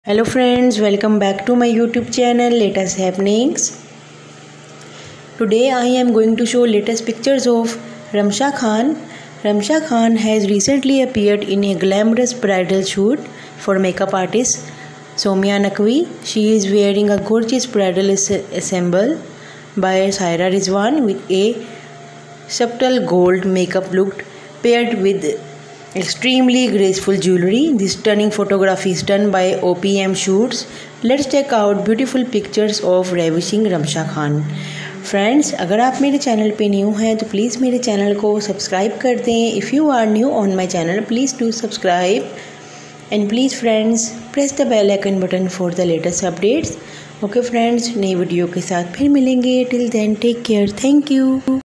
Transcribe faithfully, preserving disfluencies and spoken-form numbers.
Hello friends, welcome back to my YouTube channel Latest Happenings. Today I am going to show latest pictures of Ramsha Khan. Ramsha Khan has recently appeared in a glamorous bridal shoot for makeup artist Soumya Naqvi. She is wearing a gorgeous bridal ensemble by Saira Rizwan with a subtle gold makeup look paired with extremely graceful jewelry. This stunning photography is done by O P M Shoots. Let's check out beautiful pictures of ravishing Ramsha Khan. Friends, अगर आप मेरे channel पे new हैं तो please मेरे channel को subscribe कर दें. If you are new on my channel please do subscribe and please friends press the bell icon button for the latest updates. Okay friends, नई वीडियो के साथ फिर मिलेंगे. Till then take care. Thank you.